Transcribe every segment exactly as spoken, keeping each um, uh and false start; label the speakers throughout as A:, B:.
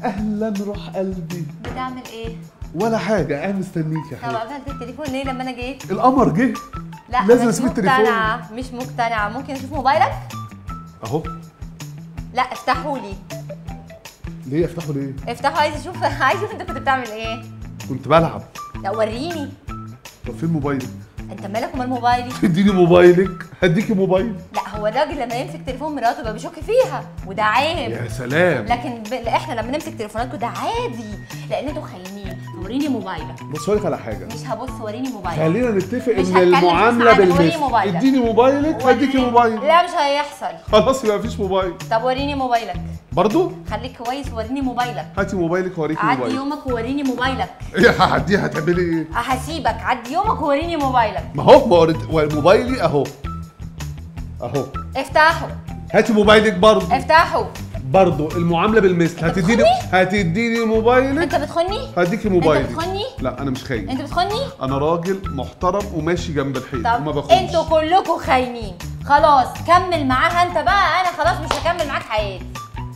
A: اهلا روح قلبي.
B: بتعمل ايه؟
A: ولا حاجه، قاعد مستنيك يا
B: طب
A: حبيبي.
B: قفلت التليفون ليه لما انا جيت؟
A: القمر جه.
B: لا
A: لازم
B: مش
A: اسيب التليفون.
B: مقتنعة مش مقتنعة. ممكن اشوف موبايلك؟
A: اهو.
B: لا افتحوا لي.
A: ليه افتحه ليه؟
B: افتحوا، عايز اشوف عايز اشوف انت كنت بتعمل ايه؟
A: كنت بلعب.
B: لا وريني.
A: طب فين موبايلك؟
B: انت مالك ومال موبايلي؟
A: اديني موبايلك هديكي موبايل.
B: لا هو الراجل لما يمسك تليفون مراته بقى بيشك فيها وده عيب.
A: يا سلام.
B: لكن ب... احنا لما نمسك تليفوناتكم ده عادي لان انتوا خاينين. وريني موبايلك.
A: بص هقولك على حاجه.
B: مش هبص، وريني موبايلك.
A: خلينا نتفق
B: مش
A: ان
B: هتكلم
A: المعامله
B: في ساعتك، وريني
A: بالمثل.
B: موبايلك.
A: اديني موبايلك واديكي
B: وريني-
A: موبايل.
B: لا مش هيحصل.
A: خلاص يبقى مفيش موبايل.
B: طب وريني موبايلك.
A: برضو؟
B: خليك كويس ووريني موبايلك.
A: هاتي موبايلك ووريكي
B: عدي
A: موبايل.
B: يومك ووريني موبايلك.
A: ايه هعديها هتعملي ايه؟
B: هسيبك عدي يومك ووريني موبايلك.
A: ما هو ما وريت- موبايلي اهو. اهو.
B: افتحه.
A: هاتي موبايلك برضو.
B: افتحه.
A: برضو المعامله بالمثل.
B: انت
A: هتديني هتديني موبايلك.
B: انت بتخوني؟
A: هديكي موبايلك.
B: انت بتخوني؟
A: لا انا مش خاين.
B: انت بتخوني؟
A: انا راجل محترم وماشي جنب الحيط وما
B: طب
A: باخدش.
B: انتوا كلكم خاينين. خلاص كمل معاها انت بقى، انا خلاص مش هكمل معاك حياتي.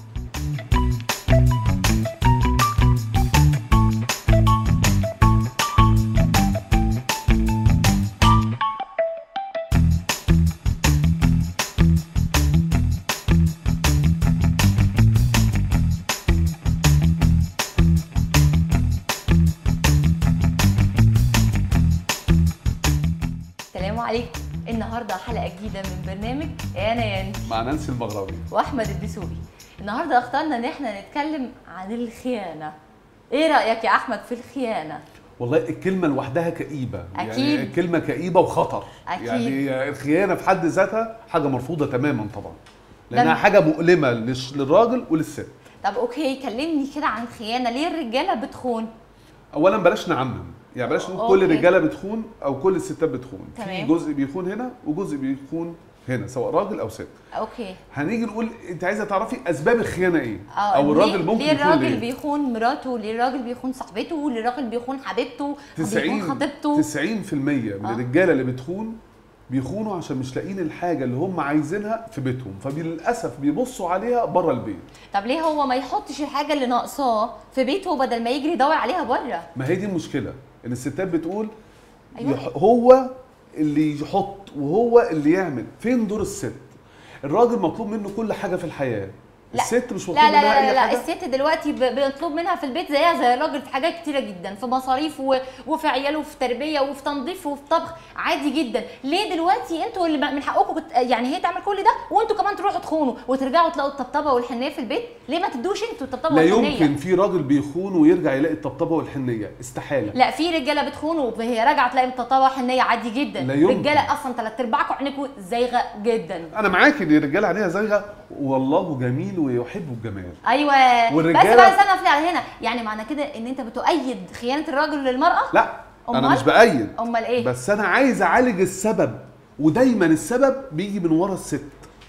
B: السلام عليكم. النهارده حلقه جديده من برنامج انا يا انت
A: مع نانسي المغربي
B: واحمد الدسوقي. النهارده اخترنا ان احنا نتكلم عن الخيانه. ايه رايك يا احمد في الخيانه؟
A: والله الكلمة لوحدها كئيبة.
B: أكيد.
A: يعني كلمة كئيبة وخطر.
B: أكيد.
A: يعني الخيانة في حد ذاتها حاجة مرفوضة تماما طبعا. لأنها
B: لما-
A: حاجة مؤلمة للش- للراجل وللست.
B: طب اوكي كلمني كده عن الخيانه. ليه الرجاله بتخون؟
A: أولا بلاش نعمم، يعني بلاش نقول كل
B: أوكي.
A: الرجالة بتخون أو كل الستات بتخون. في
B: تمام.
A: جزء بيخون هنا وجزء بيخون هنا سواء راجل أو ست.
B: اوكي.
A: هنيجي نقول أنت عايزة تعرفي أسباب الخيانة إيه؟
B: اه
A: أو
B: ليه-
A: الراجل ممكن
B: ليه
A: يكون
B: الراجل
A: ليه؟
B: بيخون مراته؟ ليه الراجل بيخون صاحبته؟ ليه الراجل بيخون حبيبته؟ بيخون
A: تسعين
B: خطيبته؟
A: تسعين في المية من
B: آه.
A: الرجاله اللي بتخون بيخونوا عشان مش لاقيين الحاجه اللي هم عايزينها في بيتهم، فللاسف بيبصوا عليها بره البيت.
B: طب ليه هو ما يحطش الحاجه اللي ناقصاه في بيته بدل ما يجري يدور عليها بره؟
A: ما هي دي المشكله، ان الستات بتقول
B: أيوة.
A: يح- هو اللي يحط وهو اللي يعمل. فين دور الست؟ الراجل مطلوب منه كل حاجه في الحياه.
B: لا.
A: الست مش مطلوب
B: لا لا
A: منها
B: لا
A: اي
B: لا,
A: حاجه.
B: لا. الست دلوقتي ب- بيطلب منها في البيت زيها زي الراجل في حاجات كتيره جدا، في مصاريف و... وفي عياله وفي تربيه وفي تنظيف وفي طبخ عادي جدا. ليه دلوقتي انتوا اللي من حقكم كنت... يعني هي تعمل كل ده وانتوا كمان تروحوا تخونوا وترجعوا تلاقوا الطبطبه والحنيه في البيت؟ ليه ما تدوش انتوا الطبطبه
A: لا
B: والحنيه؟
A: يمكن في راجل بيخون ويرجع يلاقي الطبطبه والحنيه، استحاله.
B: لا في رجاله بتخون وهي راجعه تلاقي الطبطبه والحنيه عادي جدا.
A: لا يمكن.
B: رجاله اصلا ثلاث ارباعكم عينكم زايغه جدا.
A: انا معاك ان الرجاله عينيها زايغه والله جميل ويحب الجمال.
B: ايوه.
A: والرجالة-
B: بس بقى استنى في على هنا، يعني معنى كده ان انت بتؤيد خيانه الراجل للمراه؟
A: لا انا
B: أمال؟
A: مش بأيد.
B: امال ايه؟
A: بس انا عايز اعالج السبب، ودايما السبب بيجي من ورا الست.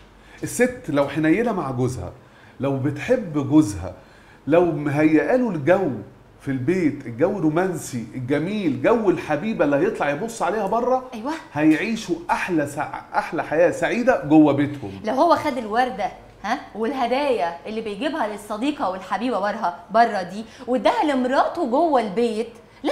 A: الست لو حنينه مع جوزها، لو بتحب جوزها، لو مهيئه له الجو في البيت، الجو رومانسي الجميل، جو الحبيبه اللي هيطلع يبص عليها بره،
B: ايوه.
A: هيعيشوا احلى سع... احلى حياه سعيده جوه بيتهم.
B: لو هو خد الورده ها والهدايا اللي بيجيبها للصديقه والحبيبه بره بره دي واداها لمراته جوه البيت، لا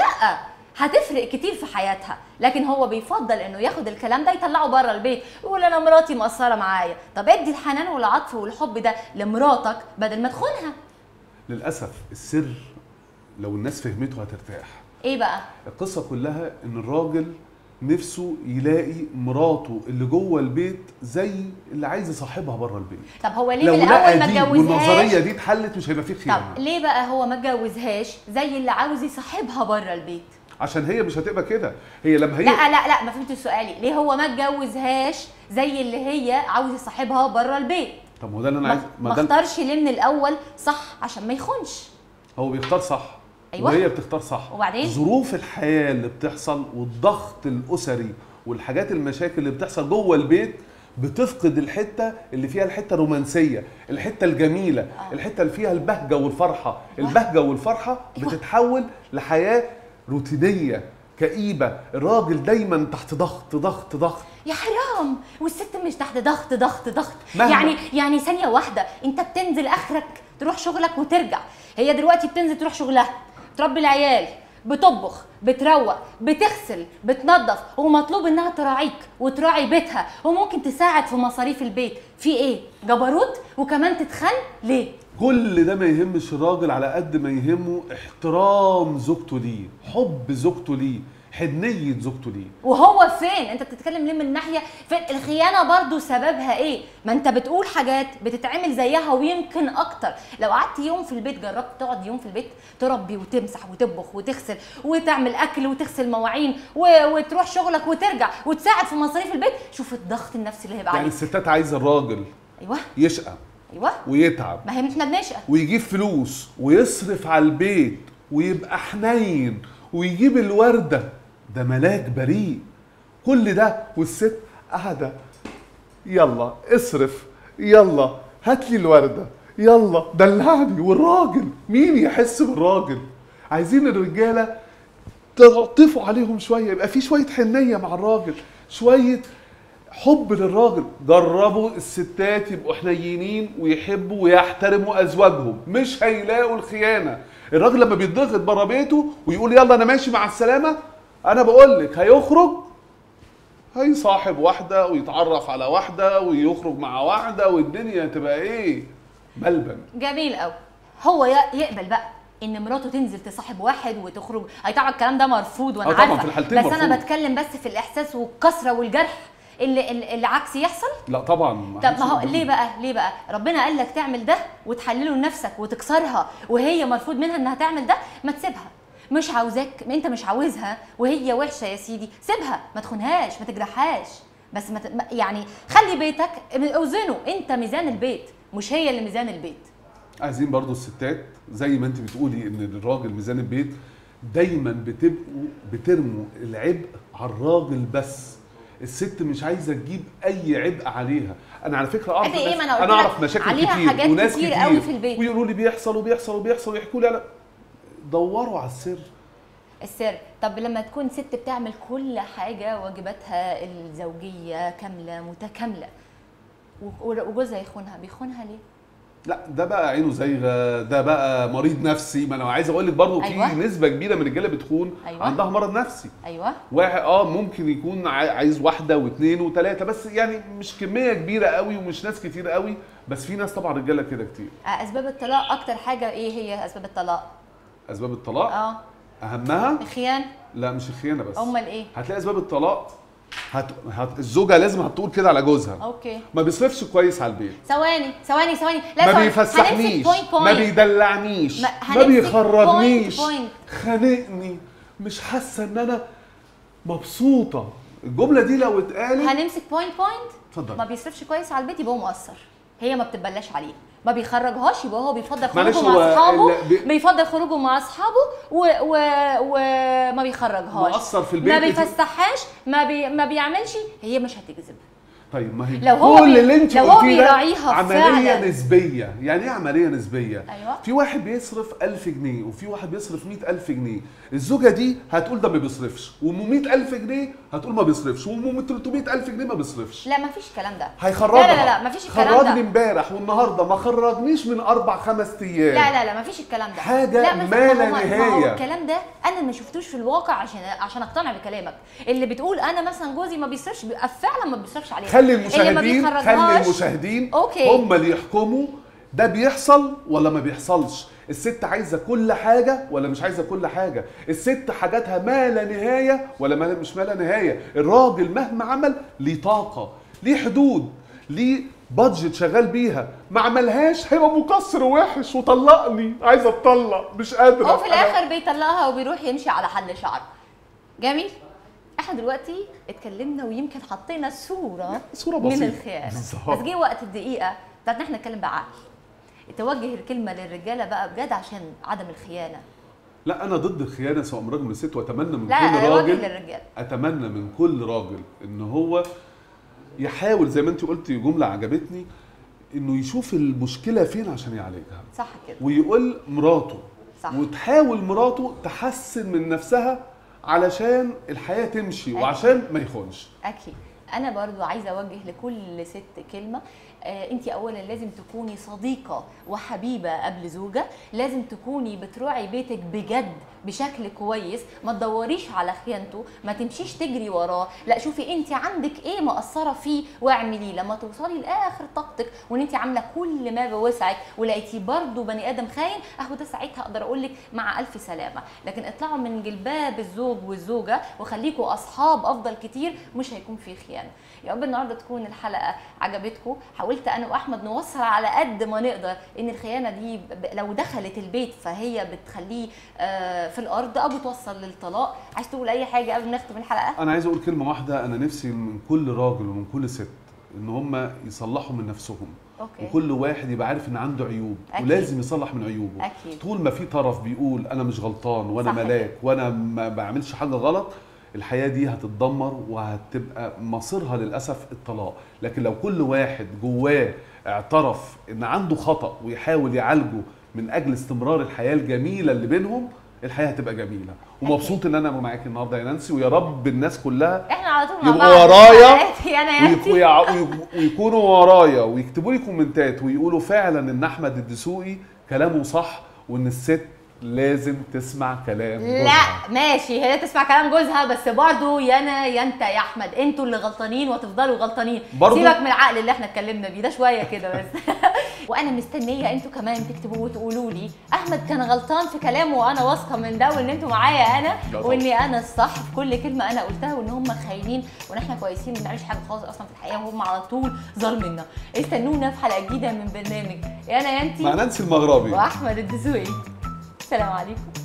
B: هتفرق كتير في حياتها. لكن هو بيفضل انه ياخد الكلام ده يطلعه بره البيت ويقول انا مراتي مقصره معايا. طب ادي الحنان والعطف والحب ده لمراتك بدل ما تخونها.
A: للاسف السر لو الناس فهمته هترتاح.
B: ايه بقى؟
A: القصة كلها ان الراجل نفسه يلاقي مراته اللي جوه البيت زي اللي عايز يصاحبها بره البيت.
B: طب هو ليه
A: لو
B: من الاول
A: لقى
B: ما
A: دي
B: اتجوزهاش؟
A: والنظرية دي اتحلت مش هيبقى فيه خيانة.
B: طب ليه بقى هو ما اتجوزهاش زي اللي عاوز يصاحبها بره البيت؟
A: عشان هي مش هتبقى كده. هي لما هي
B: لا لا لا ما فهمتش سؤالي. ليه هو ما اتجوزهاش زي اللي هي عاوز يصاحبها بره البيت؟
A: طب ما ده اللي انا
B: ما,
A: عايز
B: ما
A: ده
B: اختارش ليه من الاول صح عشان ما يخونش؟
A: هو بيختار صح.
B: أيوة.
A: وهي بتختار صح.
B: وبعدين؟
A: ظروف الحياة اللي بتحصل والضغط الأسري والحاجات المشاكل اللي بتحصل جوه البيت بتفقد الحته اللي فيها الحته الرومانسيه، الحته الجميله،
B: آه.
A: الحته اللي فيها البهجه والفرحه.
B: أيوة.
A: البهجه والفرحه
B: أيوة.
A: بتتحول لحياه روتينيه كئيبه. الراجل دايما تحت ضغط ضغط ضغط.
B: يا حرام، والست مش تحت ضغط ضغط ضغط.
A: مهما.
B: يعني يعني ثانيه واحده انت بتنزل اخرك تروح شغلك وترجع. هي دلوقتي بتنزل تروح شغلها، تربي العيال، بتطبخ، بتروق، بتغسل، بتنظف، ومطلوب انها تراعيك وتراعي بيتها، وممكن تساعد في مصاريف البيت. في ايه؟ جبروت وكمان تتخن ليه؟
A: كل ده ما يهمش الراجل على قد ما يهمه احترام زوجته ليه، حب زوجته ليه، حنية زوجته ليه.
B: وهو فين؟ انت بتتكلم ليه من ناحيه فين؟ الخيانه برضو سببها ايه؟ ما انت بتقول حاجات بتتعمل زيها ويمكن اكتر. لو قعدت يوم في البيت، جربت تقعد يوم في البيت تربي وتمسح وتطبخ وتغسل وتعمل اكل وتغسل مواعين و... وتروح شغلك وترجع وتساعد في مصاريف البيت، شوف الضغط النفسي اللي هيبقى
A: يعني
B: عليك.
A: الستات عايزه الراجل
B: ايوه
A: يشقى
B: ايوه
A: ويتعب،
B: ما هي احنا بنشقى
A: ويجيب فلوس ويصرف على البيت ويبقى حنين ويجيب الورده، ده ملاك بريء. كل ده والست قاعده يلا اصرف، يلا هات لي الورده، يلا دلعني. والراجل مين يحس بالراجل؟ عايزين الرجاله تعطفوا عليهم شويه، يبقى في شويه حنيه مع الراجل، شويه حب للراجل. جربوا الستات يبقوا حنينين ويحبوا ويحترموا ازواجهم، مش هيلاقوا الخيانه. الراجل لما بيتضغط بره بيته ويقول يلا انا ماشي مع السلامه، انا بقول لك هيخرج هيصاحب واحده ويتعرف على واحده ويخرج مع واحده والدنيا تبقى ايه؟ ملبن.
B: جميل قوي. هو يقبل بقى ان مراته تنزل تصاحب واحد وتخرج؟ اي طبعا الكلام ده مرفوض وانا
A: آه طبعاً
B: عارفه،
A: في الحالتين
B: بس
A: مرفوض.
B: انا بتكلم بس في الاحساس والكسره والجرح اللي اللي اللي عكس يحصل.
A: لا طبعا.
B: طب ما هو ليه بقى ليه بقى ربنا قال لك تعمل ده وتحلله لنفسك وتكسرها وهي مرفوض منها انها تعمل ده؟ ما تسيبها. مش عاوزاك، انت مش عاوزها وهي وحشه يا سيدي، سيبها، ما تخونهاش، ما تجرحهاش، بس ما ت... يعني خلي بيتك اوزنه، انت ميزان البيت مش هي اللي ميزان البيت.
A: عايزين برضو الستات زي ما انت بتقولي ان الراجل ميزان البيت، دايما بتبقوا بترموا العبء على الراجل بس. الست مش عايزه تجيب اي عبء عليها. انا على فكره اعرف
B: إيه؟
A: ناس،
B: أنا,
A: انا اعرف مشاكل
B: عليها
A: كتير
B: حاجات
A: وناس
B: كتير,
A: كتير
B: قوي في البيت
A: ويقولوا لي بيحصل وبيحصل وبيحصل ويحكوا لي. لا دوروا على السر.
B: السر. طب لما تكون ست بتعمل كل حاجه واجباتها الزوجيه كامله متكامله وجوزها يخونها، بيخونها ليه؟
A: لا ده بقى عينه زايغه، ده بقى مريض نفسي. ما انا عايز اقول لك برضه
B: أيوة.
A: في نسبه كبيره من الرجاله بتخون
B: أيوة.
A: عندها مرض نفسي.
B: ايوه
A: واحد اه ممكن يكون عايز واحده واثنين وثلاثه، بس يعني مش كميه كبيره قوي ومش ناس كتير قوي، بس في ناس طبعا رجاله كده كتير.
B: اسباب الطلاق اكتر حاجه ايه هي اسباب الطلاق؟
A: اسباب الطلاق
B: اه
A: اهمها
B: الخيانه.
A: لا مش الخيانه بس.
B: امال ايه؟
A: هتلاقي اسباب الطلاق هت... هت... الزوجه لازم هتقول كده على جوزها
B: اوكي
A: ما بيصرفش كويس على البيت،
B: ثواني ثواني ثواني لا
A: ما
B: ثواني.
A: بيفسحنيش،
B: هنمسك point point.
A: ما بيدلعنيش،
B: ما-
A: ما
B: هنمسك
A: بيخرجنيش،
B: point point.
A: خانقني، مش حاسه ان انا مبسوطه. الجمله دي لو اتقالت
B: هنمسك بوينت بوينت.
A: اتفضل.
B: ما بيصرفش كويس على البيت يبقى هو مقصر، هي ما بتبلاش عليه. ما بيخرجهاش يبقى هو بيفضل
A: معلش
B: خروجه
A: هو
B: مع اصحابه،
A: ال- بي-
B: بيفضل خروجه مع اصحابه وما و... و... ما بيخرجهاش،
A: مقصر في البيت.
B: ما بيفسحهاش، ما بي... ما بيعملش، هي مش هتجذب.
A: طيب ما هي
B: لو هو
A: كل
B: بي-
A: اللي انت
B: لو هو
A: قلتيه ده
B: بيراعيها
A: عمليه
B: فعلاً.
A: نسبيه. يعني ايه عمليه نسبيه؟
B: أيوة.
A: في واحد بيصرف ألف جنيه وفي واحد بيصرف مئة ألف جنيه، الزوجه دي هتقول ده ما بيصرفش، وام مئة ألف جنيه هتقول ما بيصرفش، وام ثلاثمئة ألف جنيه ما بيصرفش.
B: لا ما فيش الكلام ده.
A: هيخرجها.
B: لا لا لا ما فيش الكلام ده.
A: خرجني امبارح والنهارده ما خرجنيش من اربع خمس ايام.
B: لا لا لا ما فيش الكلام ده.
A: حاجة
B: لا
A: ما
B: ما
A: لا
B: ما هو- ما هو
A: نهاية.
B: الكلام ده انا ما شفتوش في الواقع عشان عشان اقتنع بكلامك. اللي بتقول انا مثلا جوزي ما بيصرفش بيبقى فعلا ما بيصرفش عليه.
A: خلي
B: اللي ما
A: المشاهدين خلي
B: بيخرجهاش
A: المشاهدين
B: أوكي.
A: هم اللي يحكموا ده بيحصل ولا ما بيحصلش. الست عايزه كل حاجه ولا مش عايزه كل حاجه؟ الست حاجاتها ما لا نهايه ولا ما مش ما لا نهايه؟ الراجل مهما عمل ليه طاقه، ليه حدود، ليه بادجت شغال بيها، ما عملهاش هيبقى مقصر ووحش وطلقني، عايزه اتطلق مش قادره.
B: هو في الاخر بيطلقها وبيروح يمشي على حل شعر. جميل. احنا دلوقتي اتكلمنا ويمكن حطينا صوره
A: صورة
B: من
A: بسيطة.
B: الخيانه،
A: بالظبط.
B: بس جه وقت الدقيقه بتاعت ان احنا نتكلم بعقل. توجه الكلمه للرجاله بقى بجد عشان عدم الخيانه.
A: لا انا ضد الخيانه سواء من راجل من ست، واتمنى من
B: لا
A: كل
B: انا وجه
A: راجل
B: للرجاله.
A: اتمنى من كل راجل ان هو يحاول زي ما انت قلتي جمله عجبتني، انه يشوف المشكله فين عشان يعالجها،
B: صح كده.
A: ويقول مراته
B: صح.
A: وتحاول مراته تحسن من نفسها علشان الحياه تمشي
B: أكيد.
A: وعشان ما يخونش.
B: اكيد. انا برضو عايزه اوجه لكل ست كلمه. آه انت اولا لازم تكوني صديقه وحبيبه قبل زوجه، لازم تكوني بتراعي بيتك بجد بشكل كويس، ما تدوريش على خيانته، ما تمشيش تجري وراه، لا شوفي انت عندك ايه مقصره فيه واعمليه. لما توصلي لاخر طاقتك وان انت عامله كل ما بوسعك ولقيتي برضو بني ادم خاين، اهو ده ساعتها اقدر اقول لك مع الف سلامه. لكن اطلعوا من جلباب الزوج والزوجه وخليكوا اصحاب افضل كتير، مش هيكون في خيانه. يا رب النهارده تكون الحلقه عجبتكم. حاولت انا واحمد نوصل على قد ما نقدر ان الخيانه دي لو دخلت البيت فهي بتخليه في الارض او بتوصل للطلاق. عايز تقول اي حاجه قبل ما نختم الحلقه؟
A: انا عايز اقول كلمه واحده. انا نفسي من كل راجل ومن كل ست ان هم يصلحوا من نفسهم.
B: أوكي.
A: وكل واحد يبقى عارف ان عنده عيوب. أكيد. ولازم يصلح من عيوبه.
B: أكيد.
A: طول ما في طرف بيقول انا مش غلطان وانا ملاك وانا ما بعملش حاجه غلط، الحياه دي هتتدمر وهتبقى مصيرها للاسف الطلاق. لكن لو كل واحد جواه اعترف ان عنده خطأ ويحاول يعالجه من اجل استمرار الحياه الجميله اللي بينهم، الحياه هتبقى جميله. ومبسوط ان انا معاكي النهارده يا نانسي، ويا رب الناس كلها
B: احنا على طول مع بعض
A: يبقوا ورايا
B: ويكو
A: ويكونوا ورايا ويكتبوا لي كومنتات ويقولوا فعلا ان احمد الدسوقي كلامه صح، وان الست لازم تسمع كلام جوزها.
B: لا ماشي، هي تسمع كلام جوزها، بس برضه يا انا يا انت يا احمد انتوا اللي غلطانين وهتفضلوا غلطانين. سيبك من العقل اللي احنا اتكلمنا بيه ده شويه كده بس. وانا مستنيه انتوا كمان تكتبوا وتقولوا لي احمد كان غلطان في كلامه، وانا واثقه من ده، وان انتوا معايا انا، واني انا الصح في كل كلمه انا قلتها، وان هم خاينين وان احنا كويسين ما بنعملش حاجه خالص اصلا في الحقيقه، وهم على طول ظالميننا. استنونا في حلقه جديده من برنامج يا انا يا انتي
A: مع نانسي المغربي
B: واحمد الدسوقي. السلام عليكم.